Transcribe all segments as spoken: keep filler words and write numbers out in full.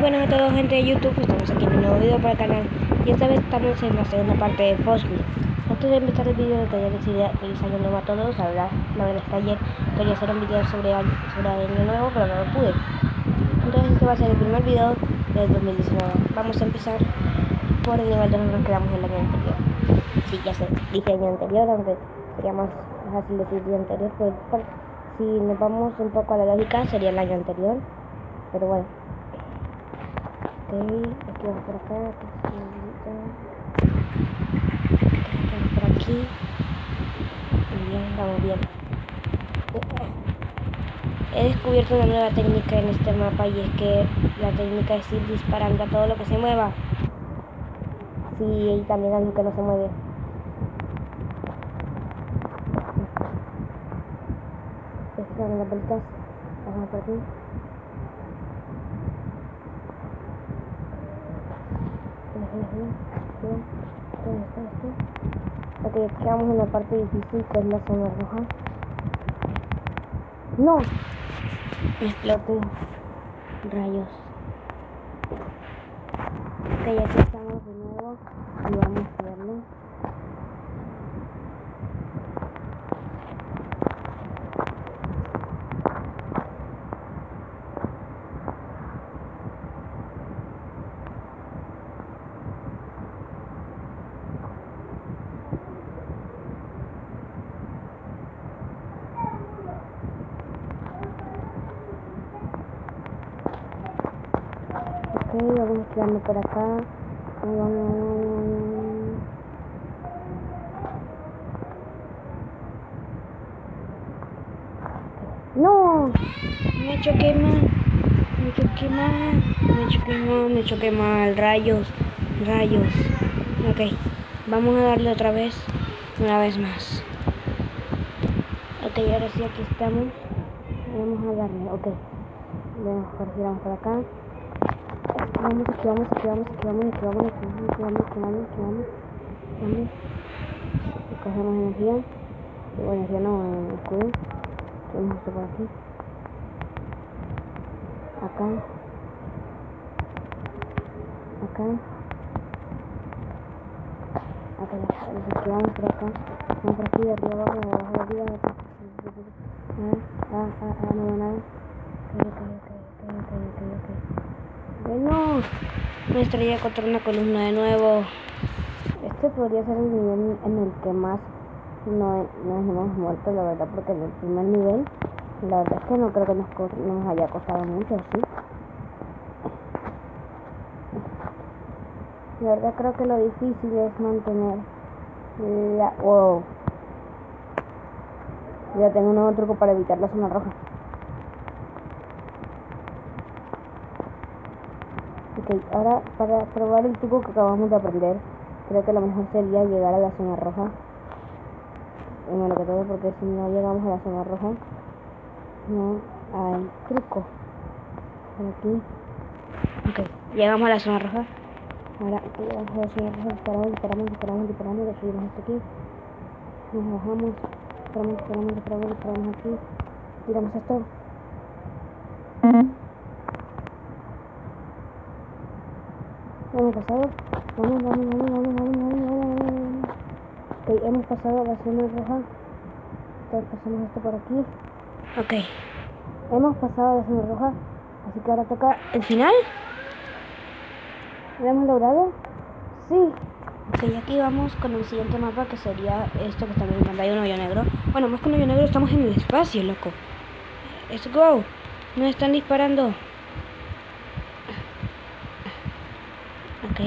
buenas a todos, gente de YouTube. Estamos aquí en un nuevo video para el canal y esta vez estamos en la segunda parte de Fosby. Antes de empezar el video quería decir feliz año nuevo a todos. La verdad, la verdad es que ayer quería hacer un video sobre, sobre año nuevo, pero no lo pude. Entonces este va a ser el primer video del dos mil diecinueve. Vamos a empezar por el nivel donde nos quedamos el año anterior. Sí, ya sé, dije año anterior, aunque sería más fácil decir día anterior, pero si nos vamos un poco a la lógica sería el año anterior. Pero bueno. Ok, aquí vamos por acá, aquí, vamos por aquí. Muy bien, vamos bien. He descubierto una nueva técnica en este mapa y es que la técnica es ir disparando a todo lo que se mueva. Sí, y también a lo que no se mueve. Estas son las bolitas. Pasamos por aquí. ¿Dónde está esto? Ok, aquí quedamos en la parte difícil, que es la zona roja. ¡No! Me exploté. Rayos. Ok, aquí estamos de nuevo y vamos a verlo. Ok, vamos quedando por acá. ¡No! Me choqué mal. Me choqué mal. Me choqué mal. Me choqué mal. Rayos. Rayos. Ok. Vamos a darle otra vez. Una vez más. Ok, ahora sí aquí estamos. Vamos a darle. Ok. Mejor giramos por acá. Vamos, aquí vamos, aquí vamos, aquí vamos, aquí vamos, aquí vamos, aquí vamos, aquí vamos, aquí vamos, vamos. Cogemos energía. Bueno, energía no, escudo. Tenemos esto por aquí. Acá. Acá. Acá ya. Aquí vamos por acá. Vamos por aquí, de arriba abajo, de abajo arriba. Ah, ah, ah, ah, no veo nada. Ok, ok, ok, ok, ok, ok. ¡No! Me estrellé contra una columna de nuevo. Este podría ser el nivel en el que más no, nos hemos muerto, la verdad, porque en el primer nivel, la verdad es que no creo que nos, nos haya costado mucho, ¿sí? La verdad creo que lo difícil es mantener la... ¡Wow! Ya tengo un nuevo truco para evitar la zona roja. Ok, ahora para probar el truco que acabamos de aprender, creo que lo mejor sería llegar a la zona roja. Primero que todo, porque si no llegamos a la zona roja, no hay truco. Por aquí. Ok, llegamos a la zona roja. Ahora aquí llegamos a la zona roja, disparamos, disparamos, disparamos, disparamos, le subimos hasta aquí. Nos bajamos, disparamos, disparamos, disparamos, disparamos aquí. Tiramos esto. Hemos pasado, vamos, vamos, vamos, vamos, vamos, vamos, vamos. Ok, hemos pasado la zona roja. Entonces pasamos esto por aquí. Ok, hemos pasado la zona roja. Así que ahora toca el final. ¿Lo hemos logrado? Sí. Ok, aquí vamos con el siguiente mapa, que sería esto que está en pantalla, un hoyo negro. Bueno, más que un hoyo negro, estamos en el espacio, loco. Let's go. Nos están disparando. Ok.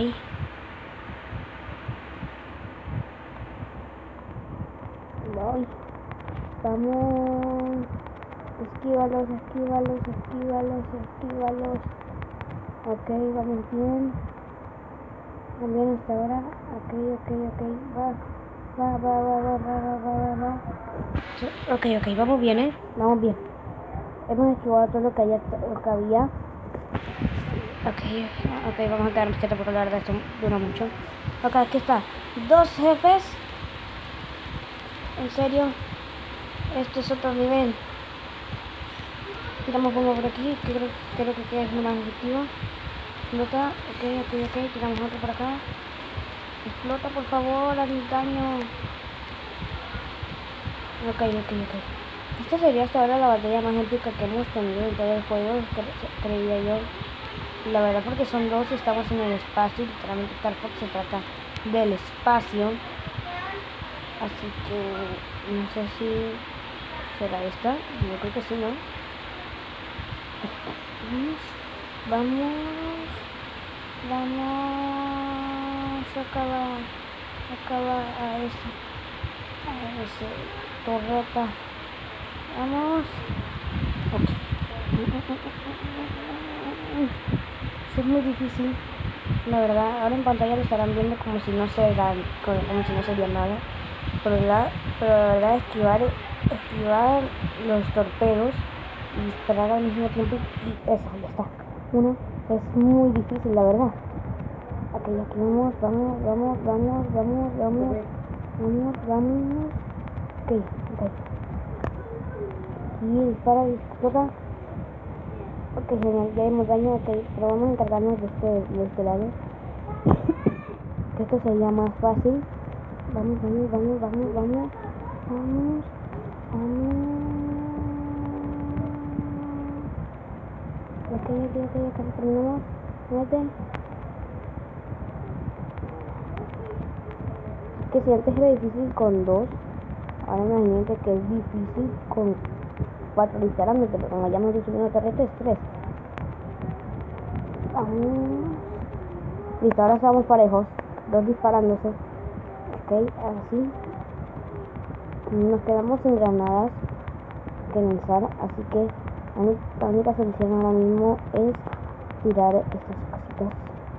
Voy. Vamos. Esquívalos, esquívalos, esquívalos, esquívalos. Ok, vamos bien. Vamos bien hasta ahora. Ok, ok, ok. Va. Va, va, va, va, va, va, va, va, va. Ok, ok, vamos bien, eh. Vamos bien. Hemos esquivado todo lo que, haya, lo que había. Ok, ok, vamos a quedarnos quietos porque la verdad esto dura mucho. Ok, aquí está. Dos jefes. En serio. Esto es otro nivel. Tiramos bomba por aquí, que creo, creo que es lo más efectivo. explota. Ok, ok, ok. Tiramos otro por acá. Explota, por favor, haz daño. Ok, ok, ok. Esta sería hasta ahora la batalla más épica que hemos tenido en todo el juego, cre creía yo. La verdad, porque son dos y estamos en el espacio. Literalmente Star Fox se trata del espacio. Así que no sé si será esta. Yo creo que sí, ¿no? Vamos. Vamos a acabar. Acabar a ese. A ese torreta. Vamos. Ok. Eso es muy difícil. La verdad, ahora en pantalla lo estarán viendo como si no se dan, como, como si no sería nada. Pero la, pero la verdad esquivar, esquivar los torpedos y disparar al mismo tiempo y eso, ya está. Uno es muy difícil, la verdad. Ok, aquí vamos, vamos, vamos, vamos, vamos, vamos, vamos, vamos. Ok, ok. Y dispara, dispara. Ok, genial, ya hemos daño, ok, pero vamos a encargarnos de este, de este lado. Que esto sería más fácil. Vamos, vamos, vamos, vamos, vamos. Vamos, vamos. Ok, ok, ok, casi terminamos. Muerte. Que si antes era difícil con dos, ahora imagínate que es difícil con cuatro disparando, pero como hayamos dicho una torreta es tres. Vamos. Listo, ahora estamos parejos, dos disparándose. Ok, así. Nos quedamos sin granadas que lanzar, así que la única solución ahora mismo es tirar estas cositas.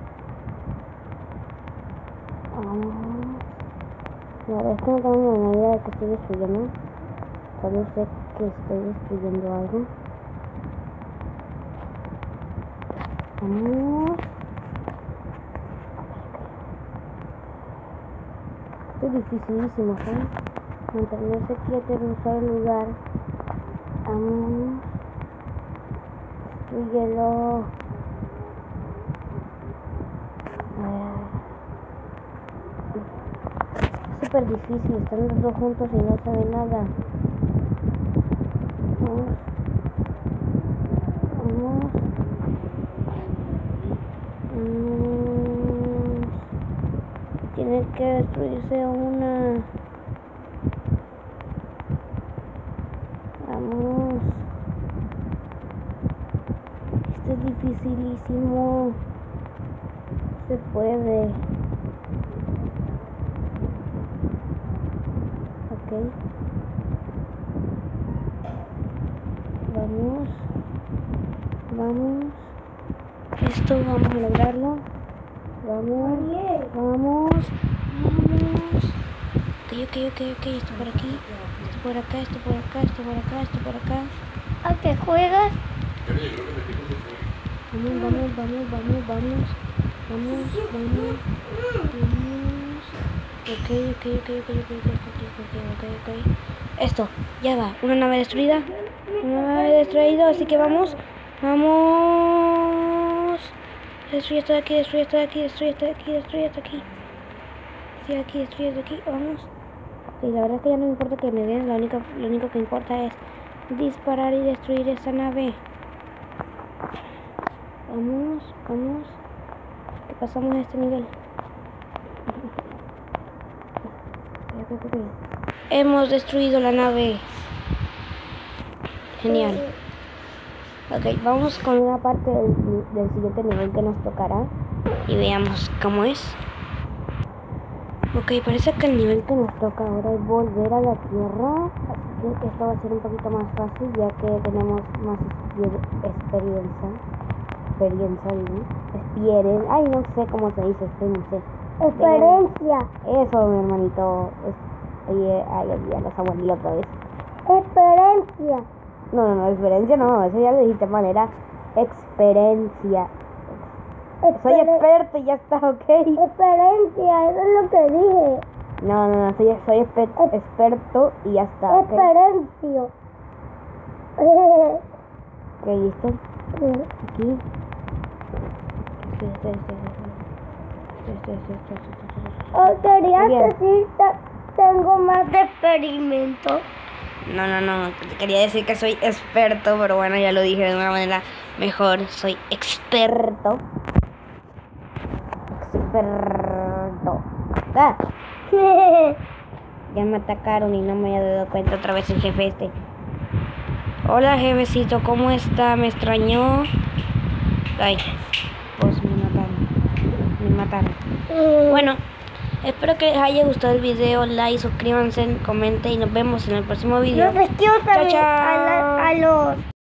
Vamos. La verdad es que no tengo ni idea de que estoy destruyendo. Solo sé que estoy destruyendo algo. Vamos. Esto es dificilísimo, ¿eh? Mantenerse quieto en un solo lugar. Vamos. Destruyelo. Es súper difícil, están los dos juntos y no se ve nada. Vamos. Vamos. Vamos. Tiene que destruirse una. Vamos. Esto es dificilísimo. Se puede. Ok. Vamos. Vamos. Esto vamos a lograrlo. Vamos. Vamos. Vamos. Ok, ok, ok, ok. Esto por aquí. Esto por acá, esto por acá, esto por acá, esto por acá. ¿A qué juegas? Vamos, vamos, vamos, vamos, vamos. Vamos, vamos. Vamos. Ok, ok, ok, ok, ok, ok, ok, ok, ok. Esto, ya va. Una nave destruida. Una nave destruida, así que vamos. Vamos. Destruye esto de aquí, destruye esto de aquí, destruye esto de aquí, destruye esto de aquí. Destruye aquí, destruye esto de aquí, vamos. Y la verdad es que ya no me importa que me den, lo único, lo único que importa es disparar y destruir esa nave. Vamos, vamos. Que pasamos a este nivel. Hemos destruido la nave. Genial. Ok, vamos con una parte del, del siguiente nivel que nos tocará y veamos cómo es. Ok, parece que el nivel que nos toca ahora es volver a la Tierra, así que esto va a ser un poquito más fácil ya que tenemos más experiencia. Experiencia, digo. Experiencia. Ay, no sé cómo se dice, esto no sé. Experiencia. Eso, mi hermanito. Es, oye, ay, olvidé la abuelita otra vez. Experiencia. No, no, no, experiencia no, eso ya lo dijiste mal, era experiencia. Exper Soy experto y ya está, ok. Experiencia, eso es lo que dije. No, no, no, soy, soy exper es experto y ya está, ok. Experiencia. Ok, listo. Aquí. este, este, este, este, este, este, este, este. O querías Bien. decir, "Ta- tengo más de experimento". No, no, no, quería decir que soy experto, pero bueno, ya lo dije de una manera mejor. Soy experto. Experto. Ah, ya me atacaron y no me había dado cuenta otra vez el jefe este. Hola, jefecito, ¿cómo está? ¿Me extrañó? Ay, pues me mataron. Me mataron. Bueno, espero que les haya gustado el video. Like, suscríbanse, comenten y nos vemos en el próximo video. Los esquivo también chao. a, la- a los